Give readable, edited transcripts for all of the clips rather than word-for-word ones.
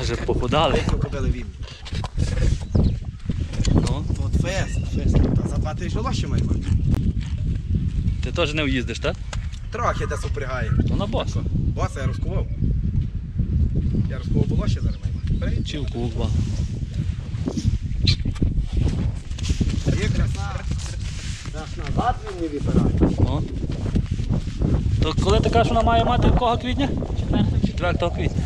Вже похудали. Кобили вільні. Ну, От фест. Та за 2 тижні лоще має мати. ти теж не в'їздиш, так? Трохи десь упрягає. То на бос. Боса я розкував. Я розкував було ще зараз має мати. Чілку угла. Є краса. Даш назад він не випирає. Ну. То коли ти кажеш, вона має мати якого квітня? 4 квітня.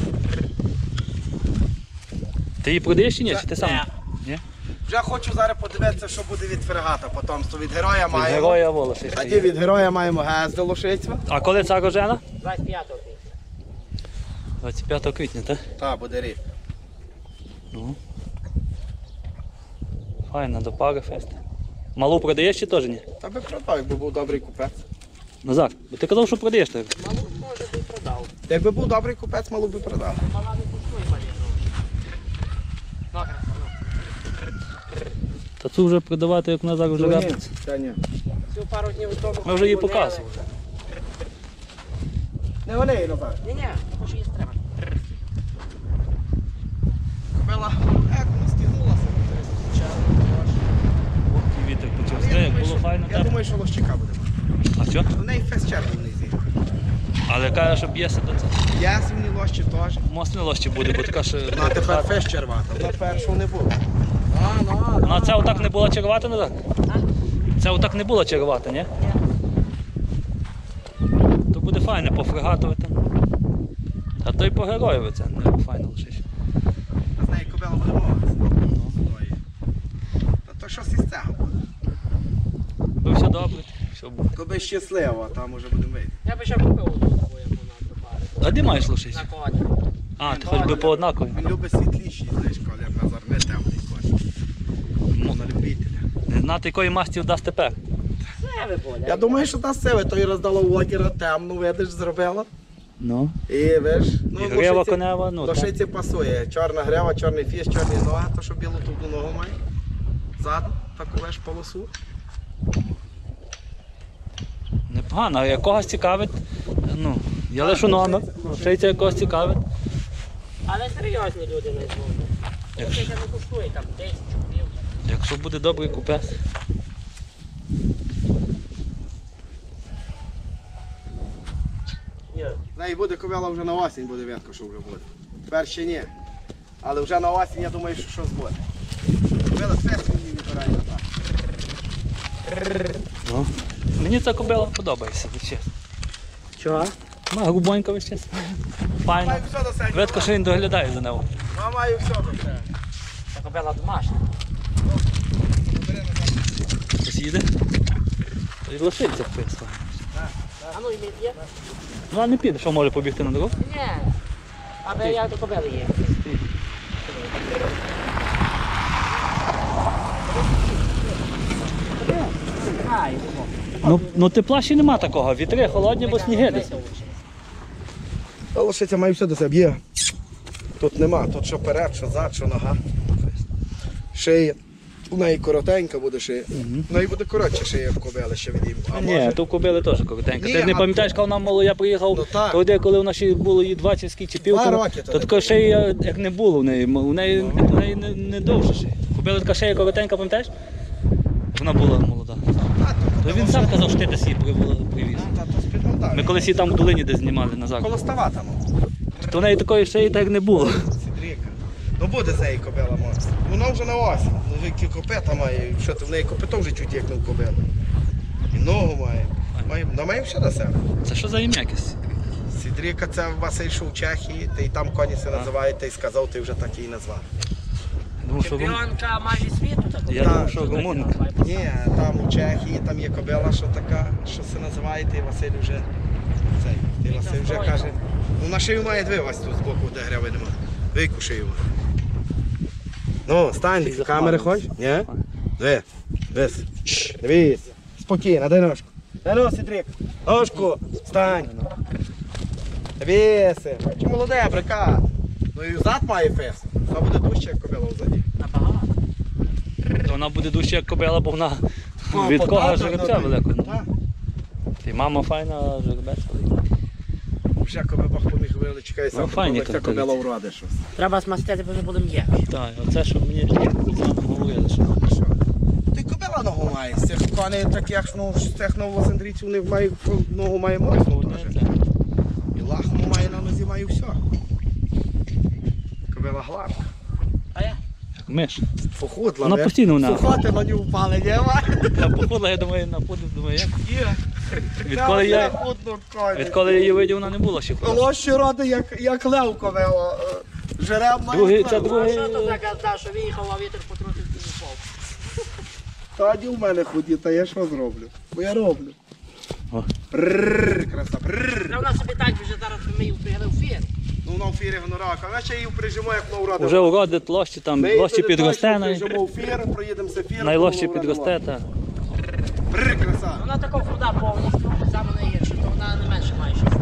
Ти її продаєш чи ні? Чи ти сам? Ні. Вже хочу зараз подивитися, що буде від фрегата потомство. Від героя Від маємо. героя волоші. Тоді від героя маємо гез до лошицтва. А коли ця рожена? 25 квітня. 25 квітня, так? Так, буде рік. Ну. Файна, до пари фест. Малу продаєш чи теж ні? Та би продав, якби був добрий купець. Назар, бо ти казав, що продаєш так. Малу може би продав. Якби був добрий купець, малу би продав. Мала не пустує малі гроші. Добре, Та цю вже продавати, як Назар вже рапиться. Та ні. цю пару днів тому. Ми вже її показували. Не вони, Назар. Ні, може її треба. Кобила не стягнулася. І вітер почався, як було файно Я так. думаю, що лощика буде. А що? У неї фест червоний зі. Але каже, що б'єся до цього. Ясені лощі теж. Мост не лощі буде, бо така що... Ну, а тепер фест червата. На першу не було. Ну, а це отак не було чергувати, Назар? Це отак не було чергувати, ні? То буде файне по фрегатові там. А то й по героєві це не файно лише. А з неї кобила буде мовитися. Та то щось із цього буде. Аби все добре, все буде. Коби щасливо, а там уже будемо вийти. Я би ще купив одну таку, як вона до пари. А де маєш лошиць? На коні. А, ти хоч би по однакові. Він любить світліші, знаєш, коли як Назар не темний коні. На любителя. Не знати, якої масті дасть тепер. Це ви боля. Я думаю, що та сиве, то й роздала Уокера темну, видиш, зробила. Ну. І виш, І грива конева, ну так. лошиці пасує. Чорна грива, чорний фіс, чорні ноги, то що білу тупу ногу має. Ззаду, таку виш полосу. Непогано, а якогось цікавить, ну, я лишу номер, лошиця якогось цікавить. Але серйозні люди не зводять. Якщо не коштує там 10 чубів. Якщо буде добрий купець. Ні. В неї буде ковела вже на осінь, буде видко, що вже буде. Тепер ще ні. Але вже на осінь, я думаю, що щось буде. Ковела фест мені вибирає назад. Ну. Мені ця кобила подобається, чесно. Чого? Вона грубонька весь час. Файно. Маю все до себе. Видко, що він доглядає за нею. Маю все до себе. Це кобила домашня. Хтось їде? То й лошиця вписує. А ну і мій є? Ну а не піде, що може побігти на дорогу? Ні. Аби я до кобили є. Ай, Ну тепла ще нема такого, вітри холодні, бо сніги десь. Та лошиця має все до себе. Є. Тут нема, тут що перед, що зад, що нога. Шия. У неї коротенька буде шия. У неї буде коротше шия, як кобили ще відійму. А Ні, може... то кобили теж коротенько. Ні, Ти не а- пам'ятаєш, коли нам мало, я приїхав, Ну, так. тоді, коли вона ще було їй 20 скільки чи півтора, роки то тоді така шия, як не було в неї, у неї не довше шия. Кобили така шия коротенька, пам'ятаєш? Вона була молода. То він сам казав, що ти десь її привіз. Та то з-під Молдавії. Ми колись її там в долині десь знімали назад. Коло става там. То в неї такої шиї так не було. Сідріка. Ну буде з неї кобила може. Вона вже на осінь. Ну які копита має. Що ти в неї копито вже чуть як не в кобили. І ногу має. Вона має все до себе. Це що за ім'я якесь? Сідріка це Василь що в Чехії, та й там коні се називають, та й сказав, ти вже так її назвав. Думав, що чемпіонка майже світу така. Я думав, що гумонка. Ні, там у Чехії там є кобила, що така, що се називає, та й Василь вже цей. Ти Василь вже каже. Ну на шию має дві ось тут збоку, де гряви нема. Вийку шию. Ну, стань, Ти камери захмарився. хочеш? Ні? Диви, дивись. Дивись. Спокійно, дай ножку. Дай нос, Сідрік. Ножку, стань. Дивися. Чи молоде, брика. Ну і зад має фес. Вона буде дужче, як кобила взаді. Набагато. вона буде дужче, як кобила, бо вона Ну, від кого подати, жеребця ну, великого. так. Ти мама файна, а жеребець великий. вже коли Бог поміг величка, Ну, файні це кобила уроди щось. Треба смастити, бо вже будемо є. Так, оце, щоб мені заново говорили, що Що? Ти кобила ногу має, з цих коней таких, ну, з цих новолосандрійців не має, ногу має моцну теж. І лахму має на нозі, має все. Кобила гладка. А я? як миш. Похудла, Вона постійно вона. Сухоти на ній впали, нема? Я походила, я думаю, на подив, думаю, як. Є. Відколи я її видів, вона не була ще худо. Лощі роди, як лев кобила. Жереб має. Другий, це справу. другий. Що то за казда, що виїхав, а вітер потрусив і впав? Тоді в мене худі, та я що зроблю? Бо я роблю. О. Брррр, краса, брррр. Та вона собі так вже зараз ми її пригали в фір. Ну, на фірі гнорака, а ще її прижимо, як на уроди. Вже уродить лощі, там лощі підросте, Прижимо в фір, проїдемося фір. найлощі підросте. Та. Брррр, краса. Вона така фруда повністю, саме найгірше, то вона не менше має щось.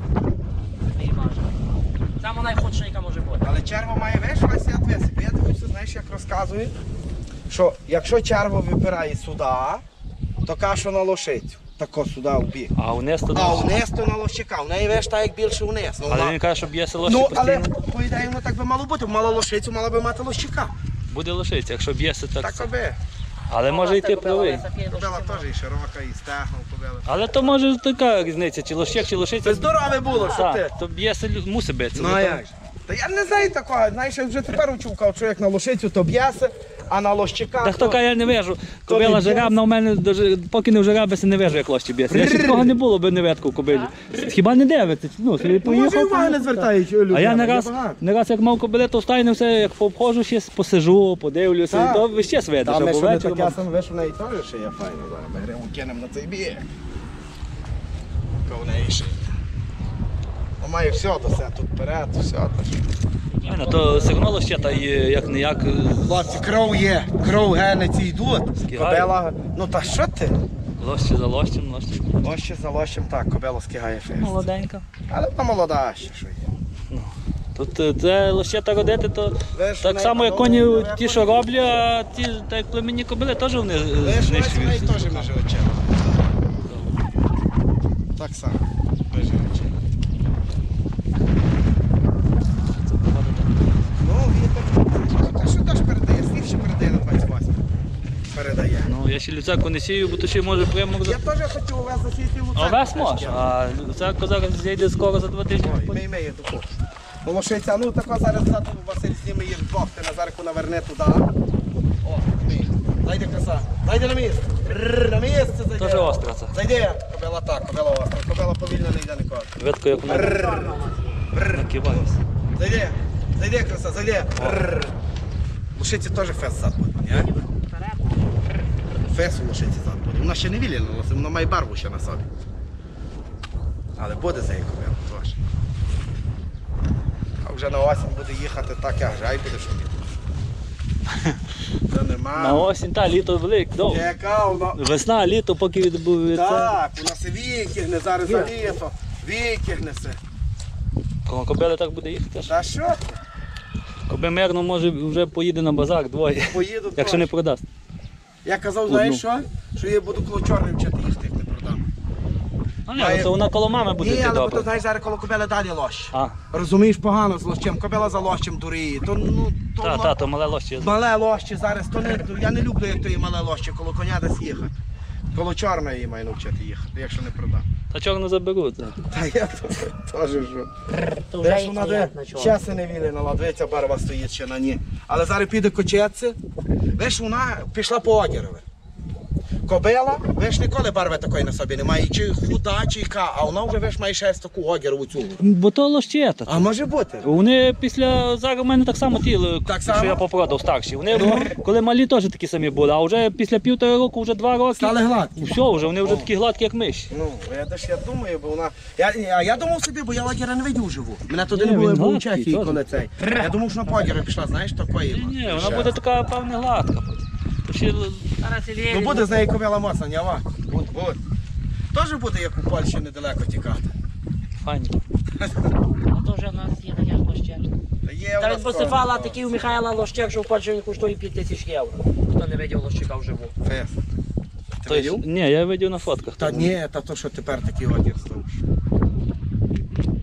Не важно. Саме найхудша, яка може бути. Але черва має весь відвес. Бо я дивився, знаєш, як розказує, що якщо черва вибирає сюди, то кашу на лошицю. Тако сюди в бік. А вниз то А вниз то на лощика, в неї веш так як більше вниз. Ну, Але вона- він каже, що б'ється лощі Ну, але постійно. по ідеї воно так би мало бути. Мала лошицю, мала би мати лощика. Буде лошиця, якщо б'ється так. Так аби. Але може йти правий. Кобила теж і широка, і стегна у кобили. Але то може така різниця, чи лощик, чи лошиця. Це здорове було, що ти. Так, то б'ється, мусить битися. Ну а як? же? Та я не знаю такого, знаєш, я вже тепер учув, що як на лошицю, то б'єси, а на лощика. Та хто каже, я не вижу. Кобила не жеребна у мене, поки не вжеребися, не вижу, як лощі б'ється. Я ще такого не було, би не видку в кобилі. Хіба не дивиться? Ну, собі Ну, може, поїхав. уваги не звертають люди. А я не раз, багато. як мав кобили, то встаю, все, як обходжу, ще посижу, подивлюся, Так. і то ви ще видиш, Та ми або що не вечором. таке саме, ви що в неї теж ще є файно зараз. Ми гримо кинемо на цей біг. Ко в неї ще. Ну, має все, то все тут вперед, все. То ж. Файно, то сигнало ще та є, як не як. Хлопці, кров є, кров генеці йдуть. Скигає. Кобила, ну та що ти? Лощі за лощем, лощі. Лоще за лощем, так, кобила скигає фест. Молоденька. Але вона молода ще, що є. Тут це лощета родити, то Ви ж так не- само, як ну, коні ви ті, що роблять, а ті, так як племінні кобили, теж вони Ви ж в неї знищують. теж межі очей. Так само, межі очей. Ну, вітер. Та що теж передає? Сніг ще передає на 28. Передає. Ну, я ще люцяку не сію, бо то ще може прямо за... Я теж хотів овес засіяти луцак. Овес може, а люцяку зараз зійде скоро за 2 тижні. Ой, мій таку. Лошиця, ну тако зараз ззаду Василь зніме їх двох, ти Назарку наверне туди. О, мій. Зайди краса. Зайди на місце. Рррр, на місце зайди. Теж остра це. Зайди. Кобила так, кобила остра. Кобила повільно не йде ніколи. Видко, як вона накивається. Зайди. Зайди, краса, зайди. Рррр. Лошиці теж фес зад буде, ні? Фес у лошиці зад буде. Вона ще не віліна, вона має барву ще на собі. Але буде за її кобила теж. А вже на осінь буде їхати так, як жай буде шуміти. Це нема. На осінь, та, літо велике, довго. Яка вона? Весна, літо, поки відбувається. Так, у нас і вікігне, зараз за літо. Вікігнеся. Коли кобили так буде їхати. Та що ти? Коби мирно, може, вже поїде на базар двоє, Поїду якщо не теж. продасть. Я казав, Одну. знаєш що? Що я буду коло чорним вчити їсти, як не продам. А ні, це вона коло мами буде Ні, йти але бо добре. то знаєш, зараз коло кобили далі лощ. А, Розумієш, погано з лощем, кобила за лощем дуріє. То, ну, то та, воно- та, то мале лощі. Мале лоще зараз, то не, я не люблю, як то є мале лоще, коло коня десь їхати. Коло чорної її маю навчити їхати, якщо не продам. Та чорно заберуть. Та я теж що. То вже Де ж їх вона де? стоять на чому. Часи не віліна, ладвиця барва стоїть ще на ній. Але зараз піде кочеться. Виш, вона пішла по Огірове. Кобила, виш, ніколи барви такої на собі немає. І чи худа, чи яка, а вона вже виш має шерсть таку Огірову цю. Бо то лощета. А може бути? Вони після зараз у мене так само ті, Так що само? я попродав старші. Вони коли малі теж такі самі були, а вже після 1,5 року, вже 2 роки. Стали гладкі. Все, вже вони вже такі гладкі, як миші. Ну, я думаю, бо вона. Я думав собі, бо я лагера не видів живу. Мене туди Ні, не було, він я був у гладкий, Чехії, теж. коли цей. Я думав, що на Огірове пішла, знаєш, такої. Ні, вона буде така, певне, гладка. потім. То ще Зараз і Ну буде з неї кобила моцна, не ава. Буде. Теж буде, як у Польщі недалеко тікати. файні. А то вже в нас є таке лощек. Та є у Та нас від Босифала такий у Михайла лощек, що в Польщі він коштує 5000 євро. Хто не видів лощика вживу. Фест. Ти То є- Ні, я видів на фотках. Та ні, та то, що тепер такий одяг став.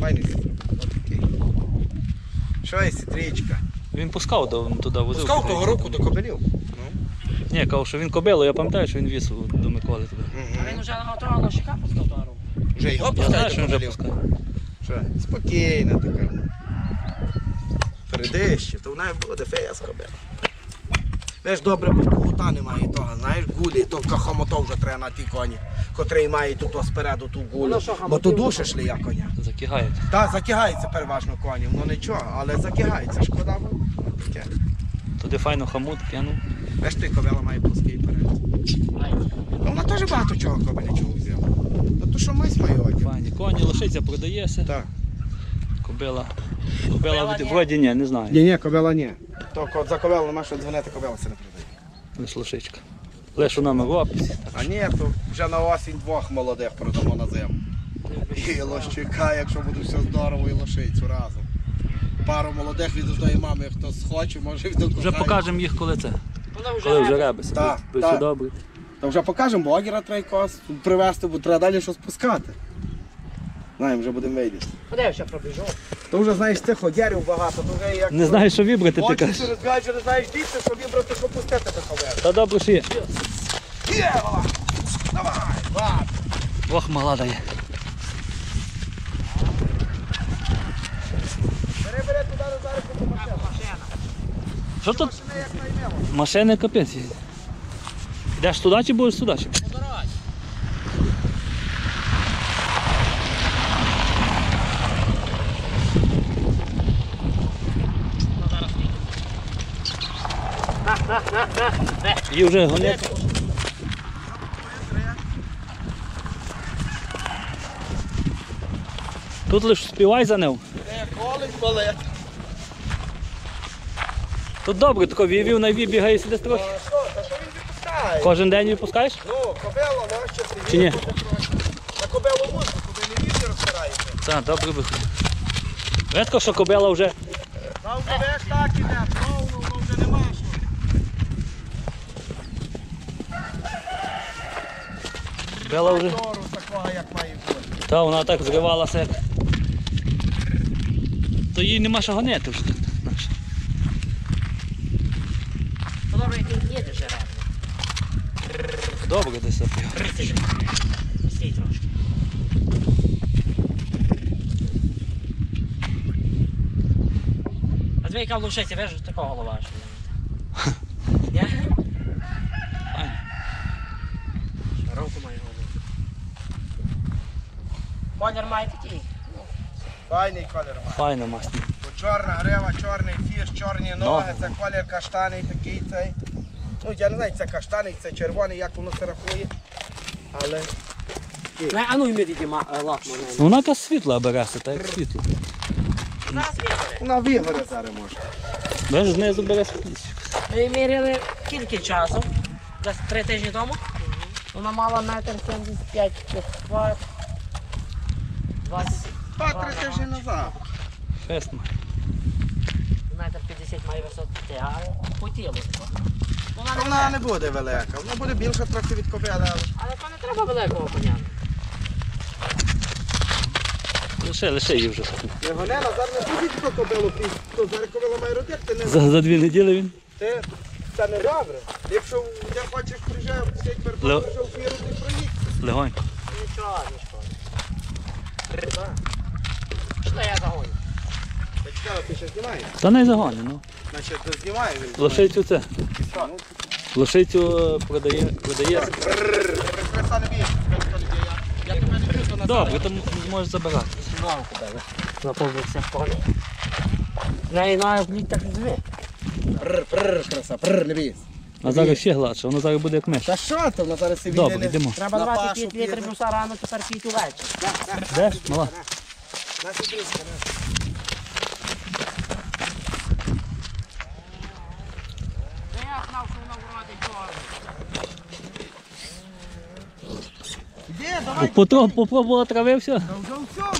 файний сітрик. Отакий. Що є сітричка? Він пускав туди, возив. Пускав того року до кобилів. Ні, кажу, що він кобилу, я пам'ятаю, що він віз до Миколи туди. А він вже того лошика пускав того року. Вже його Я знаю, пускають що до він вже кобилів. пускає. Що? Спокійна така. Передище, то вона буде фея з кобила. Знаєш, добре, бо кута немає того, знаєш, гулі, то хомото вже треба на ті коні, котрий має тут спереду ту гулю. Воно що, Бо хамотів то воно? душиш ли я коня. Закигають. Так, закигається переважно коні, ну нічого, але закигається, шкода. Бо таке. Туди файно хамут кинув. Знаєш, той кобила має плоский перед. Ну, вона теж багато чого кобилячого взяла. Та то що мись має одяг. Файні коні, лошиця продається. Так. Кобила Кобила ні. вроді ні, не знаю. Ні, кобила ні. То за кобилу нема що дзвонити, кобила це не продає. Лиш лошичка. Лиш у нами в описі. А ні, то вже на осінь двох молодих продамо на зиму. І лощика, якщо буде все здорово, і лошицю разом. Пару молодих від одної мами, хто схоче, може від Вже покажемо їх, коли це. Вона вже Коли вже ребе. ребися. Так, Буде так. все добре. То вже покажемо, бо огіра треба якогось привезти, бо треба далі щось пускати. Знаємо, вже будемо вийдіти. Подивився, пробіжу. То вже знаєш цих огірів багато, то вже як... Не знаєш, що вибрати, ти Очі кажеш. розбігають, що не знаєш дійсно, що вибрати, що пустити до ховери. Та добре, що є. Є, Вова! Давай, ладно. Ох, мала дає. Бери туди, зараз по машину. Машина. Що тут? Машини як наймело. Машини капець. Йдеш туди чи будеш сюди? По дорозі. Ну, зараз скільки. Її вже гонять. Тут лише співай за ним. Колись. Тут добре, тако вів на вів бігає сюди трохи. Та що він відпускає? Кожен день відпускаєш? Ну, кобила, нащо ти? Чи ні? На кобилу музику, куди не вівці розпирається. Так, добре виходить. Редко, що кобила вже Там живеш так іде, повно, вже нема що. кобила вже. Тору такого, як має бути. Та вона так зривалася як. То їй нема що гонити вже так. Знаєш. Ну, добре, як він їде вже ребе. Добре десь запів. Стій трошки. А дві яка в лошиці, вижу, такого голова. що Ні? Файно. Руку має голову. Колір має такий. Файний колір має. Файно масні. Бо чорна грива, чорний фіш, чорні ноги, це колір каштаний такий цей. Ну, я не знаю, це каштаний, це червоний, як воно це рахує. Але А ну йми тоді лапма. Ну, вона якась світла береться, так як світло. Зараз вибере. на вигоре зараз може. Бачиш, знизу бере світліше. Ми міряли кілька часу, десь 3 тижні тому. Вона мала 1,75 м, 20. 2-3 тижні назад. Фест має. 1,50 м має висоти, а по тілу. Вона не Вона велика. не буде велика, вона буде більша трохи від кобили, але... Але то не треба великого коня. Лише її вже. Не гоне, Назар не будуть про кобилу, то зараз кобила має родити, ти не... За 2 неділі він. Ти, це не добре. Якщо я хочеш приїжджаю, сидь Ле- перед приїжджав фіру, ти проїдь. Легонько. Нічого, нічого. Що я загоню? Та цікаво, ти ще знімаєш? Та не загони, ну. Значить, ти знімає він. Лошицю це. Що? Лошицю продає. Краса не б'єш, ніхто не б'є. Я тебе не б'ю, то Назар. Добре, там можеш забирати. Нову купили. На повбився в полі. Неї на плід так зве. Краса, не бійся. А зараз ще гладше, воно зараз буде як миш. Та що ти, вона зараз собі Добре, не... йдемо. Треба На 25 пашу літрів піде. буса рано, тепер п'ять увечері. Де? Мала. Наші близько, Я знав, що вона вроде чорна. Іди, давай. Попробувала трави все? Та вже все.